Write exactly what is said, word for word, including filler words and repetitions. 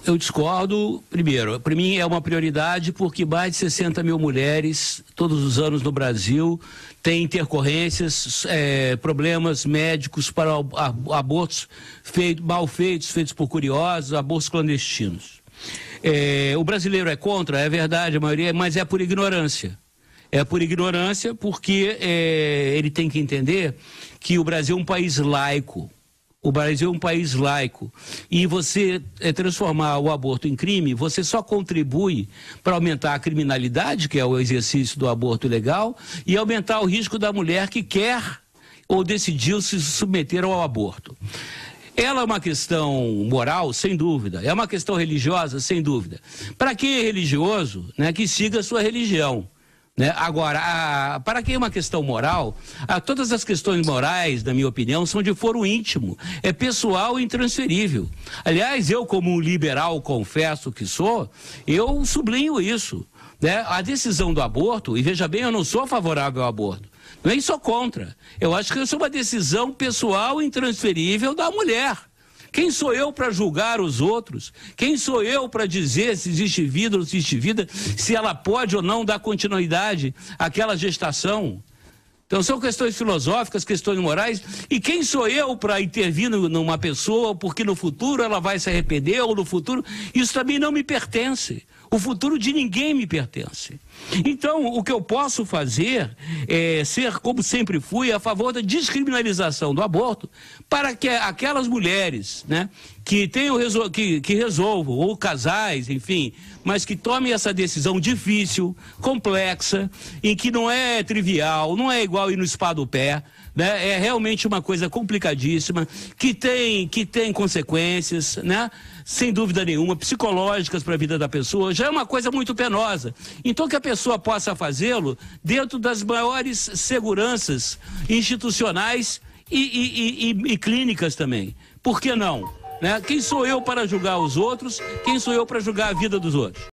Eu discordo. Primeiro, para mim é uma prioridade porque mais de sessenta mil mulheres todos os anos no Brasil têm intercorrências, é, problemas médicos para abortos feito, mal feitos, feitos por curiosos, abortos clandestinos. É, o brasileiro é contra, é verdade, a maioria, mas é por ignorância. É por ignorância porque é, ele tem que entender que o Brasil é um país laico. O Brasil é um país laico e você é, transformar o aborto em crime, você só contribui para aumentar a criminalidade, que é o exercício do aborto legal, e aumentar o risco da mulher que quer ou decidiu se submeter ao aborto. Ela é uma questão moral, sem dúvida. É uma questão religiosa, sem dúvida. Para quem é religioso, né, que siga a sua religião. Né? Agora, a, para quem é uma questão moral, a, todas as questões morais, na minha opinião, são de foro íntimo, é pessoal e intransferível. Aliás, eu como um liberal, confesso que sou, eu sublinho isso. Né? A decisão do aborto, e veja bem, eu não sou favorável ao aborto, nem sou contra. Eu acho que isso é uma decisão pessoal e intransferível da mulher. Quem sou eu para julgar os outros? Quem sou eu para dizer se existe vida ou não existe vida, se ela pode ou não dar continuidade àquela gestação? Então são questões filosóficas, questões morais, e quem sou eu para intervir numa pessoa porque no futuro ela vai se arrepender ou no futuro, isso também não me pertence. O futuro de ninguém me pertence. Então, o que eu posso fazer é ser, como sempre fui, a favor da descriminalização do aborto para que aquelas mulheres, né, que, tenham, que, que resolvam, ou casais, enfim, mas que tomem essa decisão difícil, complexa, em que não é trivial, não é igual ir no spa do pé, né, é realmente uma coisa complicadíssima, que tem, que tem consequências, né, sem dúvida nenhuma, psicológicas para a vida da pessoa, já é uma coisa muito penosa. Então que a pessoa possa fazê-lo dentro das maiores seguranças institucionais e, e, e, e clínicas também. Por que não? Né? Quem sou eu para julgar os outros? Quem sou eu para julgar a vida dos outros?